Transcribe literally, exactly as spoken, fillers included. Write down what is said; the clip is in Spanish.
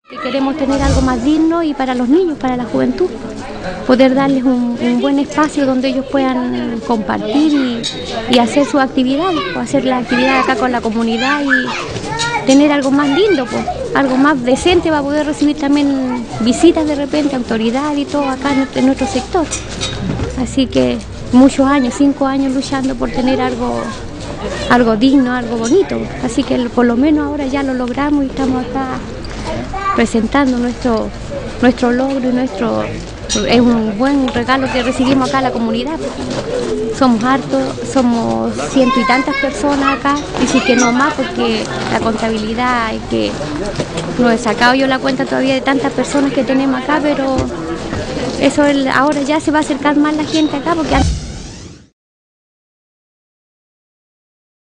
Que queremos tener algo más digno y para los niños, para la juventud, poder darles un, un buen espacio donde ellos puedan compartir y, y hacer sus actividades, o hacer la actividad acá con la comunidad y tener algo más lindo, pues, algo más decente para poder recibir también visitas de repente, autoridad y todo acá en, en nuestro sector. Así que muchos años, cinco años luchando por tener algo, algo digno, algo bonito. Así que por lo menos ahora ya lo logramos y estamos acá presentando nuestro, nuestro logro y nuestro, es un buen regalo que recibimos acá a la comunidad. Somos hartos, somos ciento y tantas personas acá, y sí que no más porque la contabilidad es que no he sacado yo la cuenta todavía de tantas personas que tenemos acá, pero eso ahora ya se va a acercar más la gente acá porque